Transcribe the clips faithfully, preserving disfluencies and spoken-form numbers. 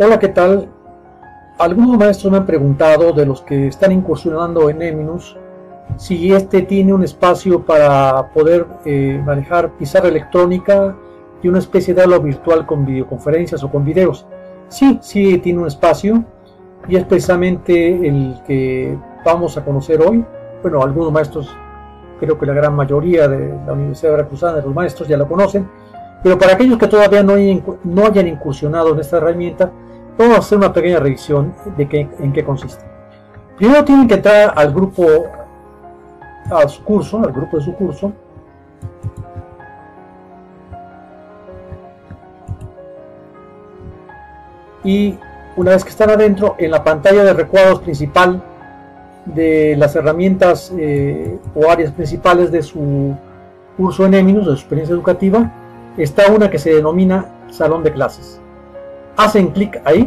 Hola, ¿qué tal? Algunos maestros me han preguntado, de los que están incursionando en Eminus, si este tiene un espacio para poder eh, manejar pizarra electrónica y una especie de aula virtual con videoconferencias o con videos. Sí, sí tiene un espacio, y es precisamente el que vamos a conocer hoy. Bueno, algunos maestros, creo que la gran mayoría de la Universidad Veracruzana, de los maestros, ya lo conocen, pero para aquellos que todavía no hayan, no hayan incursionado en esta herramienta, vamos a hacer una pequeña revisión de qué, en qué consiste. Primero tienen que entrar al grupo, a su curso, al grupo de su curso. Y una vez que están adentro, en la pantalla de recuadros principal de las herramientas eh, o áreas principales de su curso en Eminus, de su experiencia educativa, está una que se denomina Salón de Clases. Hacen clic ahí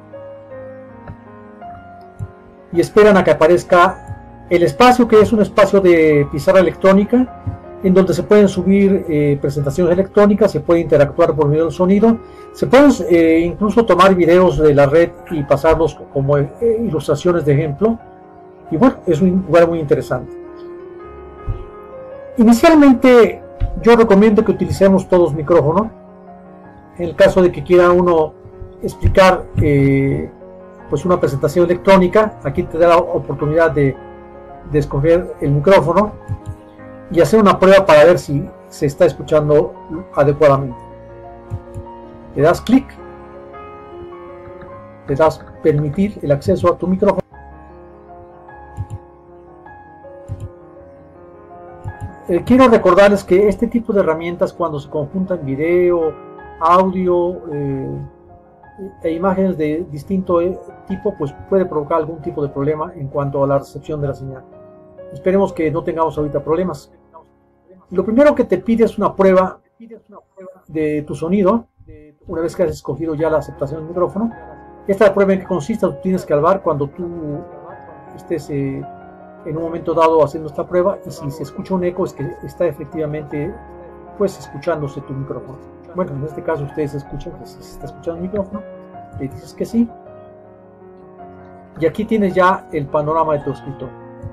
y esperan a que aparezca el espacio, que es un espacio de pizarra electrónica en donde se pueden subir eh, presentaciones electrónicas, se puede interactuar por medio del sonido, se pueden eh, incluso tomar videos de la red y pasarlos como eh, ilustraciones de ejemplo. Y bueno, es un lugar muy interesante. Inicialmente yo recomiendo que utilicemos todos micrófono. En el caso de que quiera uno explicar eh, pues una presentación electrónica, aquí te da la oportunidad de, de escoger el micrófono y hacer una prueba para ver si se está escuchando adecuadamente. Le das clic, le das permitir el acceso a tu micrófono. Eh, quiero recordarles que este tipo de herramientas, cuando se conjuntan video, audio eh, e imágenes de distinto tipo, pues puede provocar algún tipo de problema en cuanto a la recepción de la señal. Esperemos que no tengamos ahorita problemas. Lo primero que te pide es una prueba de tu sonido, una vez que has escogido ya la aceptación del micrófono. Esta prueba, ¿en qué consiste? Tú tienes que hablar cuando tú estés eh, en un momento dado haciendo esta prueba, y si se escucha un eco es que está efectivamente pues escuchándose tu micrófono. Bueno, en este caso ustedes escuchan que si se está escuchando el micrófono, le dices que sí, y aquí tienes ya el panorama de tu escritorio.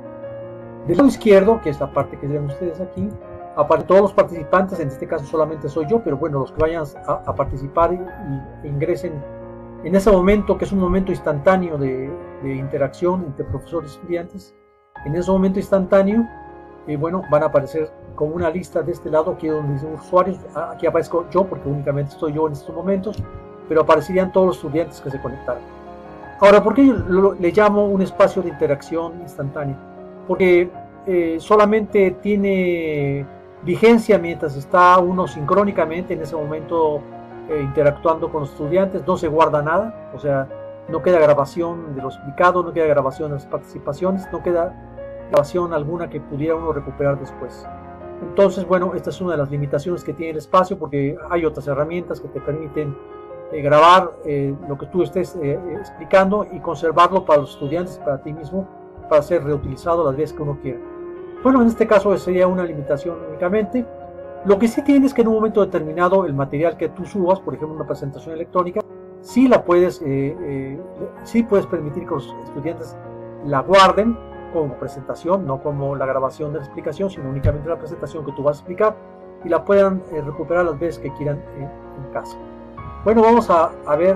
Del lado izquierdo, que es la parte que ven ustedes aquí, aparecen todos los participantes. En este caso solamente soy yo, pero bueno, los que vayan a, a participar y, y ingresen en ese momento, que es un momento instantáneo de, de interacción entre profesores y estudiantes, en ese momento instantáneo, eh, bueno, van a aparecer como una lista de este lado, aquí donde dice usuarios. Aquí aparezco yo porque únicamente estoy yo en estos momentos, pero aparecerían todos los estudiantes que se conectaron. Ahora, ¿por qué yo lo, le llamo un espacio de interacción instantánea? Porque eh, solamente tiene vigencia mientras está uno sincrónicamente en ese momento eh, interactuando con los estudiantes, no se guarda nada, o sea, no queda grabación de lo explicado, no queda grabación de las participaciones, no queda grabación alguna que pudiera uno recuperar después. Entonces, bueno, esta es una de las limitaciones que tiene el espacio, porque hay otras herramientas que te permiten eh, grabar eh, lo que tú estés eh, explicando y conservarlo para los estudiantes, para ti mismo, para ser reutilizado las veces que uno quiera. Bueno, en este caso sería una limitación únicamente. Lo que sí tienes es que en un momento determinado el material que tú subas, por ejemplo una presentación electrónica, sí la puedes, eh, eh, sí puedes permitir que los estudiantes la guarden como presentación, no como la grabación de la explicación, sino únicamente la presentación que tú vas a explicar, y la puedan eh, recuperar las veces que quieran eh, en casa. Bueno, vamos a, a ver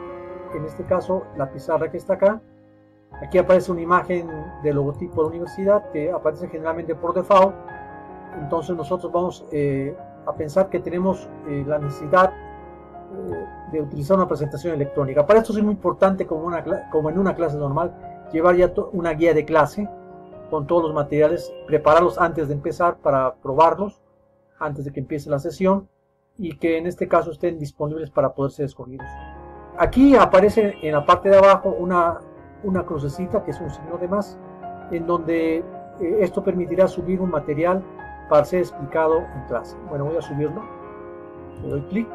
en este caso la pizarra que está acá. Aquí aparece una imagen del logotipo de la universidad que aparece generalmente por default. Entonces nosotros vamos eh, a pensar que tenemos eh, la necesidad eh, de utilizar una presentación electrónica. Para esto es muy importante, como, una, como en una clase normal, llevar ya una guía de clase con todos los materiales, prepararlos antes de empezar para probarlos, antes de que empiece la sesión, y que en este caso estén disponibles para poder ser escogidos. Aquí aparece en la parte de abajo una, una crucecita, que es un signo de más, en donde eh, esto permitirá subir un material para ser explicado en clase. Bueno, voy a subirlo, le doy clic.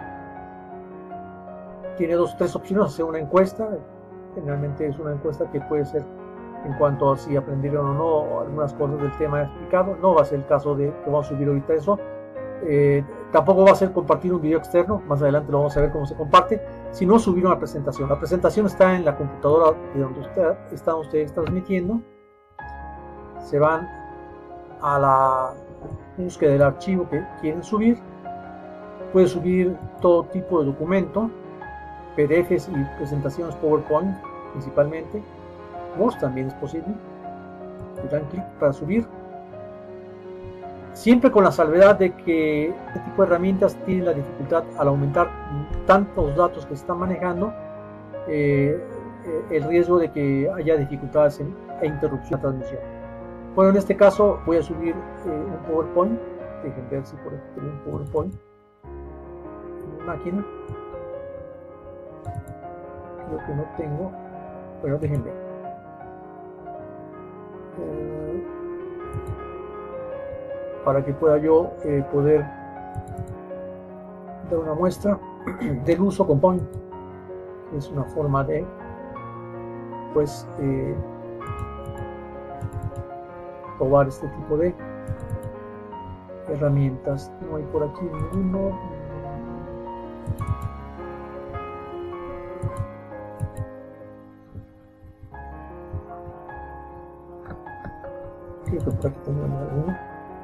Tiene dos, tres opciones: hacer una encuesta. Generalmente es una encuesta que puede ser en cuanto a si aprendieron o no algunas cosas del tema explicado. No va a ser el caso de que vamos a subir ahorita eso. Eh, Tampoco va a ser compartir un video externo, más adelante lo vamos a ver cómo se comparte, sino subir una presentación. La presentación está en la computadora de donde usted, están ustedes transmitiendo. Se van a la búsqueda del archivo que quieren subir. Puede subir todo tipo de documento, P D Fs y presentaciones PowerPoint principalmente. Word también es posible. Le dan clic para subir. Siempre con la salvedad de que este tipo de herramientas tienen la dificultad al aumentar tantos datos que se están manejando, eh, el riesgo de que haya dificultades en, e interrupción de la transmisión. Bueno, en este caso voy a subir eh, un PowerPoint. Dejen ver si por aquí tengo un PowerPoint en mi máquina. Creo que no tengo. Bueno, dejen ver. Eh, para que pueda yo eh, poder dar una muestra del uso con Point. Es una forma de pues eh, probar este tipo de herramientas. No hay por aquí ninguno. Creo que por aquí tenemos alguno.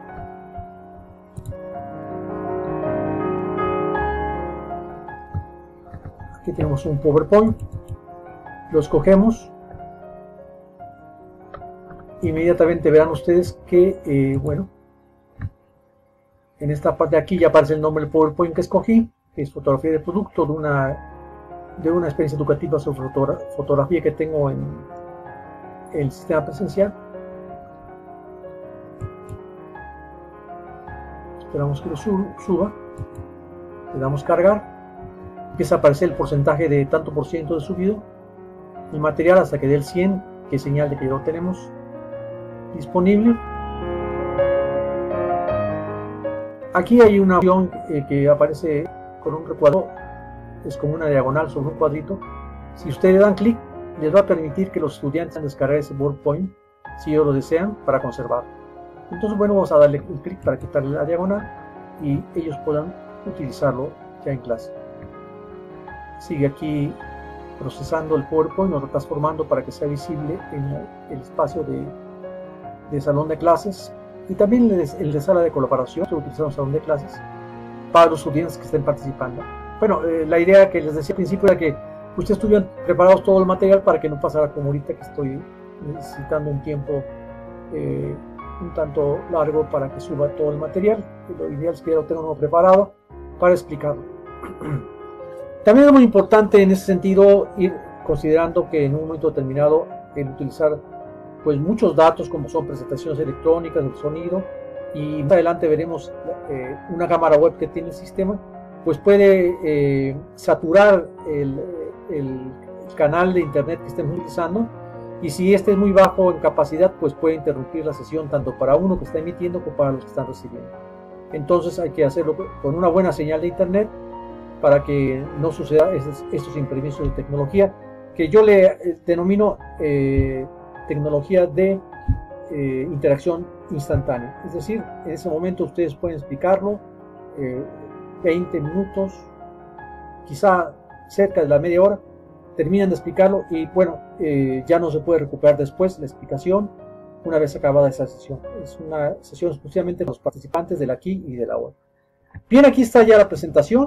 Aquí tenemos un PowerPoint, lo escogemos, inmediatamente verán ustedes que, eh, bueno, en esta parte de aquí ya aparece el nombre del PowerPoint que escogí, que es fotografía de producto de una, de una experiencia educativa sobre fotogra fotografía que tengo en el sistema presencial. Esperamos que lo suba, le damos cargar. Empieza a aparecer el porcentaje de tanto por ciento de subido el material hasta que dé el cien, que es señal de que ya lo tenemos disponible. Aquí hay una opción eh, que aparece con un recuadro, es como una diagonal sobre un cuadrito. Si ustedes le dan clic, les va a permitir que los estudiantes descarguen ese PowerPoint si ellos lo desean para conservar. Entonces, bueno, vamos a darle un clic para quitarle la diagonal y ellos puedan utilizarlo ya en clase. Sigue aquí procesando el PowerPoint, lo transformando para que sea visible en el espacio de, de salón de clases, y también el de, el de sala de colaboración, que utilizamos salón de clases para los estudiantes que estén participando. Bueno, eh, la idea que les decía al principio era que ustedes estuvieran preparados todo el material para que no pasara como ahorita, que estoy necesitando un tiempo eh, un tanto largo para que suba todo el material. Lo ideal es que ya lo tengan preparado para explicarlo. También es muy importante en ese sentido ir considerando que en un momento determinado el utilizar pues muchos datos como son presentaciones electrónicas, el sonido, y más adelante veremos eh, una cámara web que tiene el sistema, pues puede eh, saturar el, el canal de internet que estemos utilizando, y si este es muy bajo en capacidad, pues puede interrumpir la sesión tanto para uno que está emitiendo como para los que están recibiendo. Entonces hay que hacerlo con una buena señal de internet para que no suceda estos, estos imprevistos de tecnología, que yo le denomino eh, tecnología de eh, interacción instantánea. Es decir, en ese momento ustedes pueden explicarlo, eh, veinte minutos, quizá cerca de la media hora, terminan de explicarlo y bueno, eh, ya no se puede recuperar después la explicación una vez acabada esa sesión. Es una sesión exclusivamente de los participantes del aquí y del ahora. Bien, aquí está ya la presentación.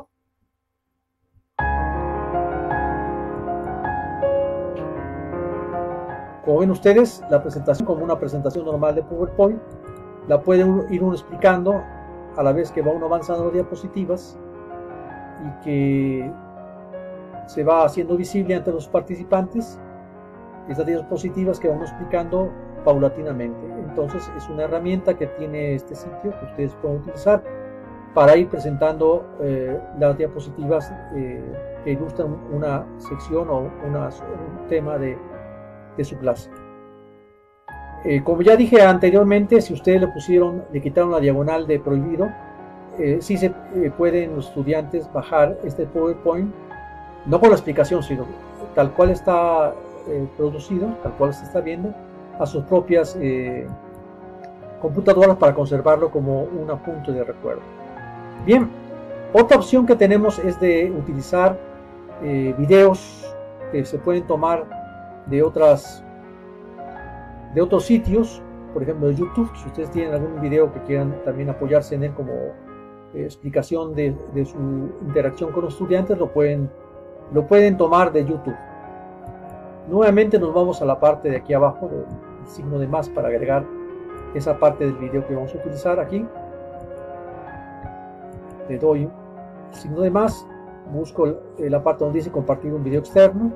Como ven ustedes, la presentación, como una presentación normal de PowerPoint, la pueden ir uno explicando a la vez que va uno avanzando las diapositivas y que se va haciendo visible ante los participantes estas diapositivas que vamos explicando paulatinamente. Entonces es una herramienta que tiene este sitio que ustedes pueden utilizar para ir presentando eh, las diapositivas eh, que ilustran una sección o una, un tema de de su clase. Eh, como ya dije anteriormente, si ustedes le pusieron, le quitaron la diagonal de prohibido, eh, sí se eh, pueden los estudiantes bajar este PowerPoint, no por la explicación, sino tal cual está eh, producido, tal cual se está viendo, a sus propias eh, computadoras para conservarlo como un apunte de recuerdo. Bien, Otra opción que tenemos es de utilizar eh, videos que se pueden tomar de otras de otros sitios, por ejemplo de YouTube. Si ustedes tienen algún video que quieran también apoyarse en él como eh, explicación de, de su interacción con los estudiantes, lo pueden, lo pueden tomar de YouTube. Nuevamente nos vamos a la parte de aquí abajo, del signo de más, para agregar esa parte del video que vamos a utilizar aquí. Le doy el signo de más, busco la parte donde dice compartir un video externo.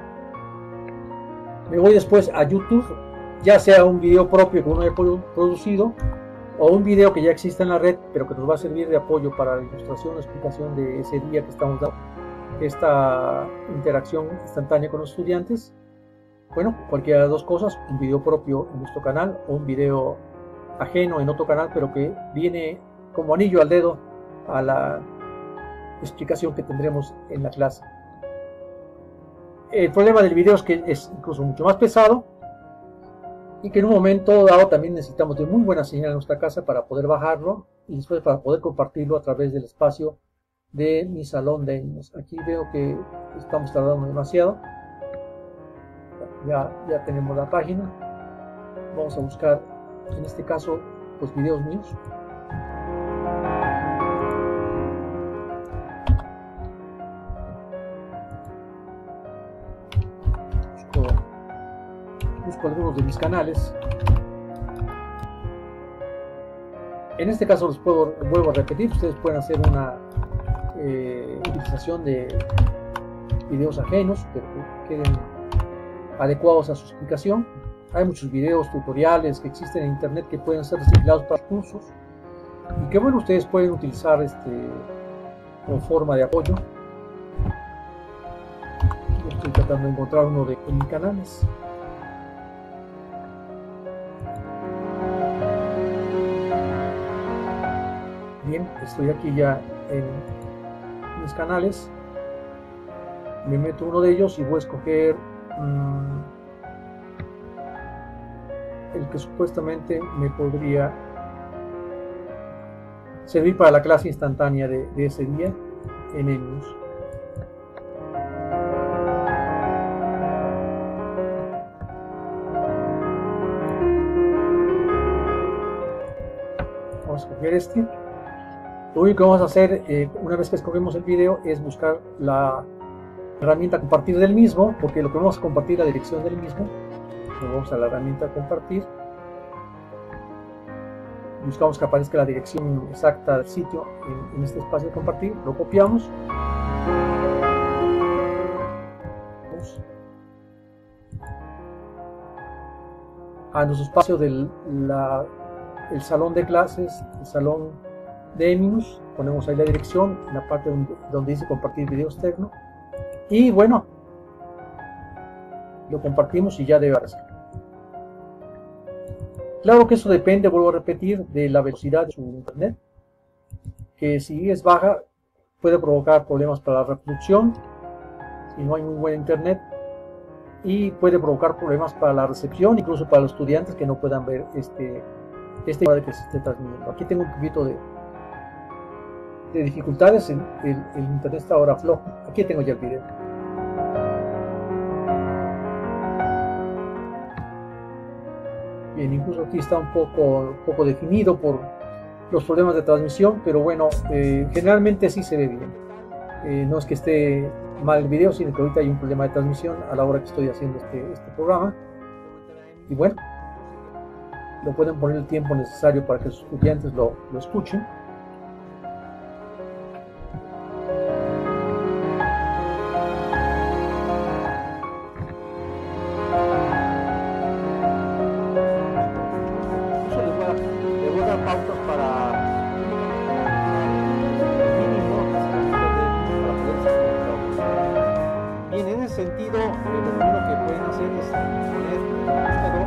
Me voy después a YouTube, ya sea un video propio que uno haya producido o un video que ya existe en la red, pero que nos va a servir de apoyo para la ilustración o explicación de ese día que estamos dando esta interacción instantánea con los estudiantes. Bueno, cualquiera de las dos cosas, un video propio en nuestro canal o un video ajeno en otro canal, pero que viene como anillo al dedo a la explicación que tendremos en la clase. El problema del video es que es incluso mucho más pesado y que en un momento dado también necesitamos de muy buena señal en nuestra casa para poder bajarlo y después para poder compartirlo a través del espacio de mi salón de niños. Aquí veo que estamos tardando demasiado. Ya, ya tenemos la página. Vamos a buscar, en este caso, pues videos míos. Busco, busco algunos de mis canales. En este caso los puedo, vuelvo a repetir, ustedes pueden hacer una eh, utilización de videos ajenos, pero que queden adecuados a su explicación. Hay muchos videos, tutoriales que existen en internet que pueden ser reciclados para cursos y que bueno, ustedes pueden utilizar este como forma de apoyo. Yo estoy tratando de encontrar uno de mis canales. Bien, estoy aquí ya en mis canales. Me meto uno de ellos y voy a escoger mmm, el que supuestamente me podría servir para la clase instantánea de, de ese día en Enius. Vamos a escoger este. Lo único que vamos a hacer eh, una vez que escogemos el video es buscar la herramienta compartir del mismo, porque lo que vamos a compartir es la dirección del mismo. Vamos a la herramienta compartir, buscamos que aparezca la dirección exacta del sitio en, en este espacio de compartir, lo copiamos, a nuestro espacio del la, el salón de clases, el salón de Enius, ponemos ahí la dirección en la parte donde, donde dice compartir video externo y bueno, lo compartimos y ya debe aparecer. Claro que eso depende, vuelvo a repetir, de la velocidad de su internet, que si es baja puede provocar problemas para la reproducción, si no hay muy buen internet, y puede provocar problemas para la recepción, incluso para los estudiantes que no puedan ver este este video que se esté transmitiendo. Aquí tengo un poquito de, de dificultades, el, el, el internet está ahora flojo. Aquí tengo ya el video. Bien, incluso aquí está un poco, un poco definido por los problemas de transmisión, pero bueno, eh, generalmente sí se ve bien. Eh, no es que esté mal el video, sino que ahorita hay un problema de transmisión a la hora que estoy haciendo este, este programa. Y bueno, lo pueden poner el tiempo necesario para que los estudiantes lo, lo escuchen. Pautas para mínimo para poder hacer. Bien, en ese sentido, eh, lo primero que pueden hacer es poner el buscador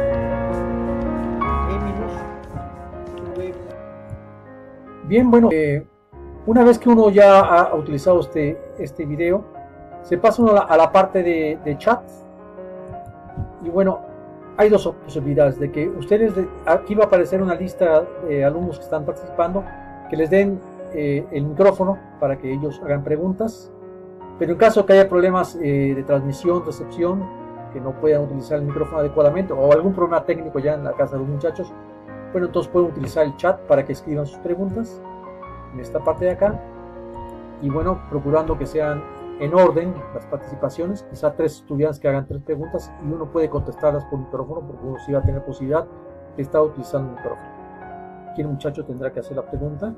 Enius. Bien, bueno, eh, una vez que uno ya ha utilizado este, este video, se pasa uno a la, a la parte de, de chat y bueno, hay dos posibilidades de que ustedes, de, aquí va a aparecer una lista de alumnos que están participando, que les den eh, el micrófono para que ellos hagan preguntas, pero en caso que haya problemas eh, de transmisión, recepción, que no puedan utilizar el micrófono adecuadamente o algún problema técnico ya en la casa de los muchachos, bueno, entonces pueden utilizar el chat para que escriban sus preguntas en esta parte de acá, y bueno, procurando que sean en orden las participaciones, quizá tres estudiantes que hagan tres preguntas y uno puede contestarlas por micrófono porque uno sí va a tener posibilidad de estar utilizando el micrófono. Aquí el muchacho tendrá que hacer la pregunta.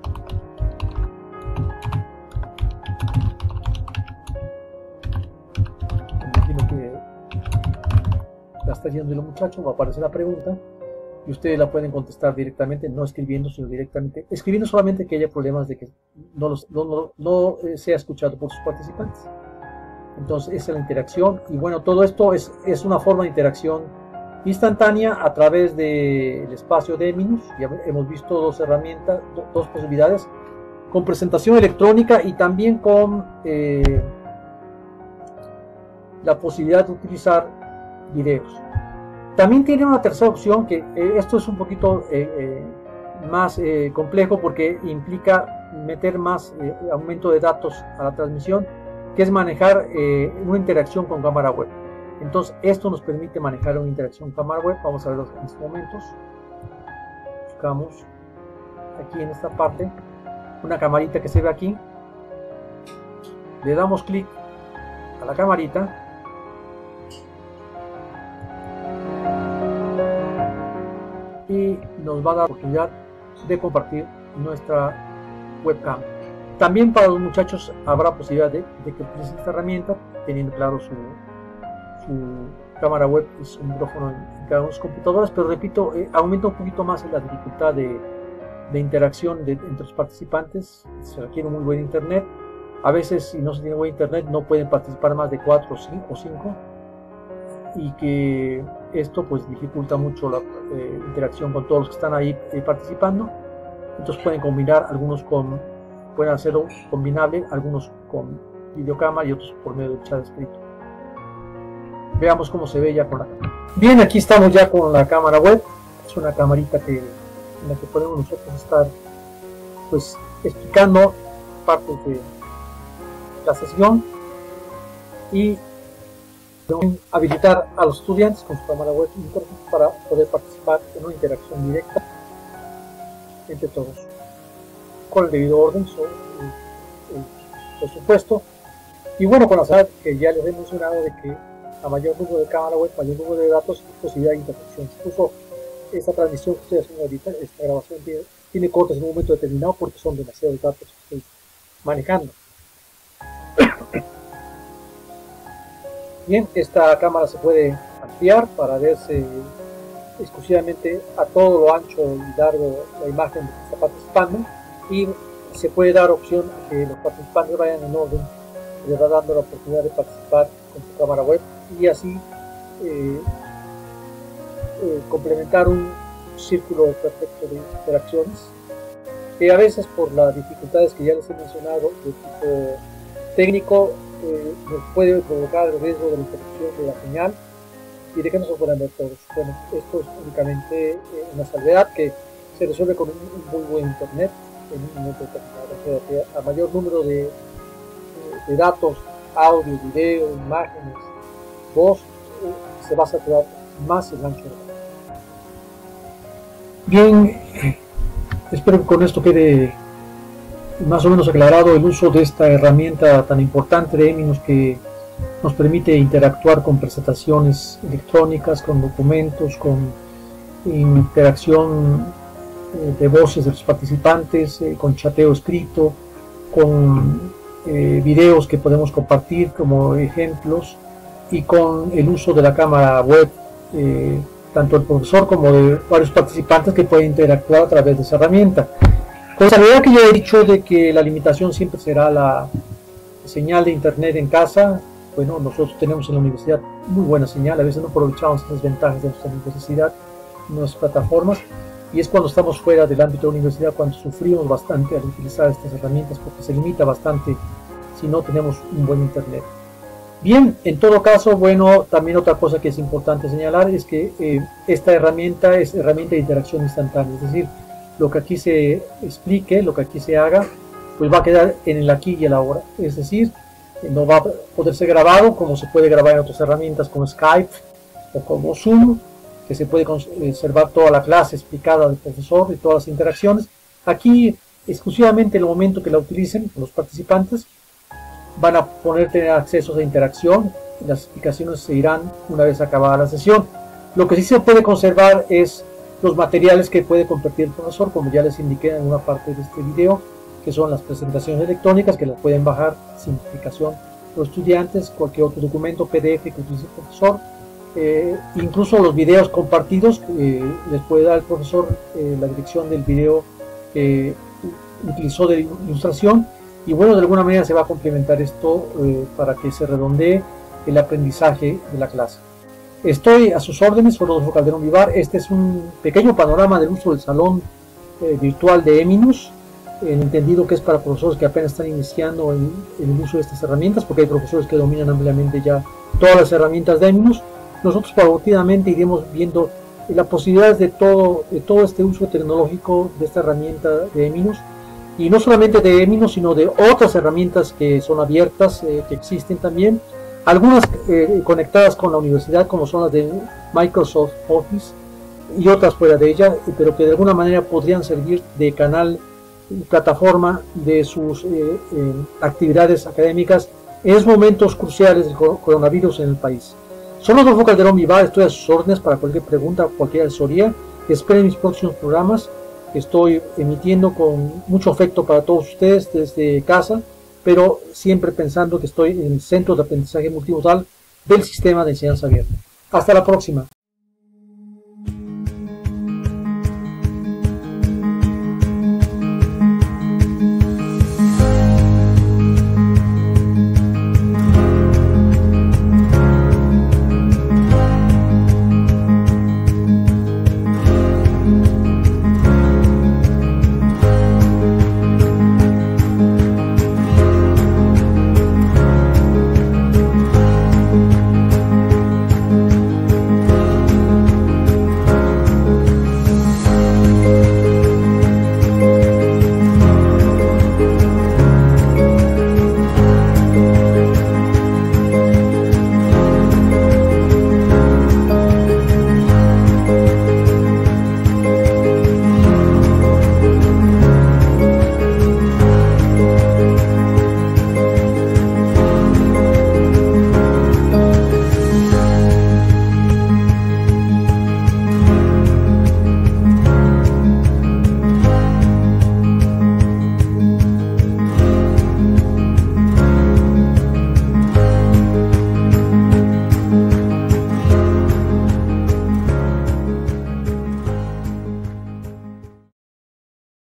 Me imagino que la está haciendo el muchacho, va a aparecer la pregunta y ustedes la pueden contestar directamente, no escribiendo, sino directamente, escribiendo solamente que haya problemas de que no, los, no, no, no sea escuchado por sus participantes. Entonces esa es la interacción, y bueno, todo esto es, es una forma de interacción instantánea a través del espacio de Eminus. Ya hemos visto dos herramientas, dos posibilidades, con presentación electrónica y también con eh, la posibilidad de utilizar videos. También tiene una tercera opción, que eh, esto es un poquito eh, eh, más eh, complejo porque implica meter más eh, aumento de datos a la transmisión, que es manejar eh, una interacción con cámara web. Entonces esto nos permite manejar una interacción con cámara web. Vamos a verlo en estos momentos. Buscamos aquí en esta parte una camarita que se ve aquí, le damos clic a la camarita y nos va a dar la oportunidad de compartir nuestra webcam. También para los muchachos habrá posibilidad de, de que utilicen esta herramienta, teniendo claro su, su cámara web y su micrófono en, en cada una de sus computadoras, pero repito, eh, aumenta un poquito más la dificultad de, de interacción de, entre los participantes. Se requiere un muy buen internet. A veces, si no se tiene buen internet, no pueden participar más de cuatro o cinco, y que esto pues dificulta mucho la eh, interacción con todos los que están ahí eh, participando. Entonces pueden combinar, algunos con pueden hacerlo combinable, algunos con videocámara y otros por medio del chat escrito. Veamos cómo se ve ya con la cámara. Bien, aquí estamos ya con la cámara web. Es una camarita que, en la que podemos nosotros estar pues explicando partes de la sesión y habilitar a los estudiantes con su cámara web para poder participar en una interacción directa entre todos, con el debido orden, so, eh, eh, por supuesto. Y bueno, con la salud que ya les he mencionado, de que a mayor número de cámara web, mayor número de datos y posibilidad de interacción. Incluso esta transmisión que estoy haciendo ahorita, esta grabación tiene, tiene cortes en un momento determinado porque son demasiados datos que estoy manejando. Bien, esta cámara se puede ampliar para verse exclusivamente a todo lo ancho y largo de la imagen que está participando, y se puede dar opción a que los participantes vayan en orden, les va dando la oportunidad de participar con su cámara web y así eh, eh, complementar un círculo perfecto de interacciones, que a veces por las dificultades que ya les he mencionado de tipo técnico eh, nos puede provocar el riesgo de la interrupción de la señal y de que no se puedan ver todos. Bueno, esto es únicamente eh, una salvedad que se resuelve con un, un muy buen internet en un momento determinado. O sea, que a mayor número de, de, de datos, audio, video, imágenes, voz, eh, se va a saturar más el ancho de banda. Bien, espero que con esto quede más o menos aclarado el uso de esta herramienta tan importante de Eminus, que nos permite interactuar con presentaciones electrónicas, con documentos, con interacción de voces de los participantes, eh, con chateo escrito, con eh, videos que podemos compartir como ejemplos, y con el uso de la cámara web, eh, tanto el profesor como de varios participantes que pueden interactuar a través de esa herramienta. Con la idea que yo he dicho de que la limitación siempre será la señal de internet en casa. Bueno, nosotros tenemos en la universidad muy buena señal, a veces no aprovechamos esas ventajas de nuestra universidad, nuestras plataformas, y es cuando estamos fuera del ámbito de la universidad cuando sufrimos bastante al utilizar estas herramientas, porque se limita bastante si no tenemos un buen internet. Bien, en todo caso, bueno, también otra cosa que es importante señalar es que eh, esta herramienta es herramienta de interacción instantánea, es decir, lo que aquí se explique, lo que aquí se haga, pues va a quedar en el aquí y el ahora. Es decir, no va a poder ser grabado como se puede grabar en otras herramientas como Skype o como Zoom, que se puede conservar toda la clase explicada del profesor y todas las interacciones. Aquí, exclusivamente en el momento que la utilicen los participantes, van a poder tener acceso a interacción y las explicaciones se irán una vez acabada la sesión. Lo que sí se puede conservar es los materiales que puede compartir el profesor, como ya les indiqué en una parte de este video, que son las presentaciones electrónicas, que las pueden bajar sin explicación los estudiantes, cualquier otro documento P D F que utilice el profesor, eh, incluso los videos compartidos, eh, les puede dar el profesor eh, la dirección del video que utilizó de ilustración, y bueno, de alguna manera se va a complementar esto eh, para que se redondee el aprendizaje de la clase. Estoy a sus órdenes, soy Rodolfo Calderón Vivar. Este es un pequeño panorama del uso del salón eh, virtual de Eminus, entendido que es para profesores que apenas están iniciando en, en el uso de estas herramientas, porque hay profesores que dominan ampliamente ya todas las herramientas de Eminus. Nosotros paulatinamente iremos viendo las posibilidades de todo, de todo este uso tecnológico de esta herramienta de Eminus, y no solamente de Eminus, sino de otras herramientas que son abiertas, eh, que existen también, algunas eh, conectadas con la universidad, como son las de Microsoft Office, y otras fuera de ella, pero que de alguna manera podrían servir de canal, plataforma de sus eh, eh, actividades académicas en esos momentos cruciales del coronavirus en el país. Soy Rodolfo Calderón Vivar, estoy a sus órdenes para cualquier pregunta, cualquier asesoría. Esperen mis próximos programas que estoy emitiendo con mucho afecto para todos ustedes desde casa, pero siempre pensando que estoy en el centro de aprendizaje multimodal del sistema de enseñanza abierta. Hasta la próxima.